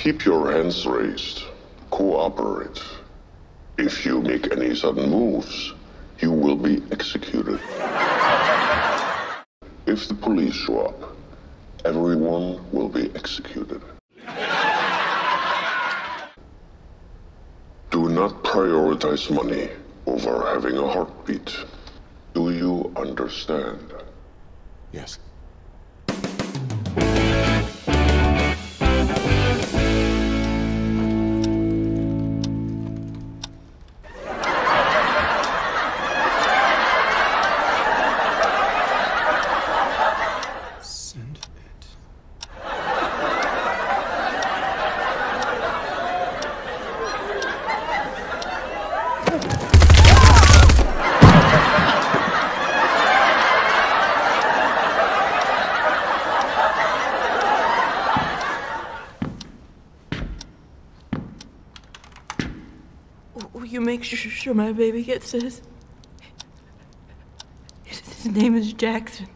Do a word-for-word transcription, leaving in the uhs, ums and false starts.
Keep your hands raised. Cooperate. If you make any sudden moves, you will be executed. If the police show up, everyone will be executed. Do not prioritize money over having a heartbeat. Do you understand? Yes. Send it. Will you make sure my baby gets this? His name is Jackson.